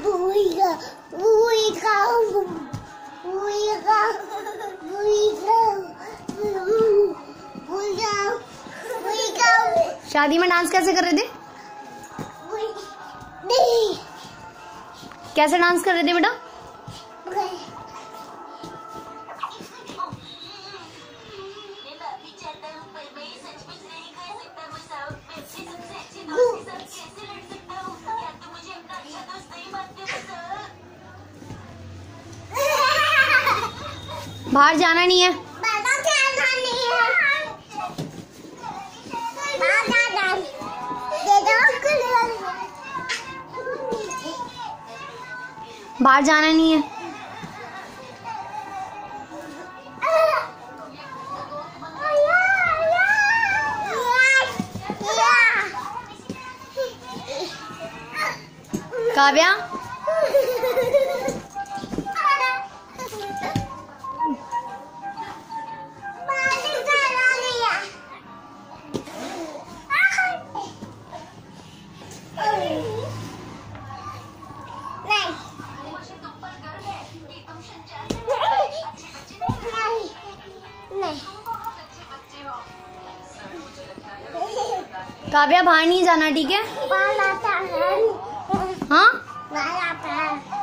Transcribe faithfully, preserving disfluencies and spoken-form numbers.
शादी में डांस कैसे कर रहे थे? कैसे डांस कर रहे थे बेटा? बाहर जाना नहीं है। बाहर जाना नहीं है। काव्या काव्या बाहर नहीं जाना, ठीक है? हाँ।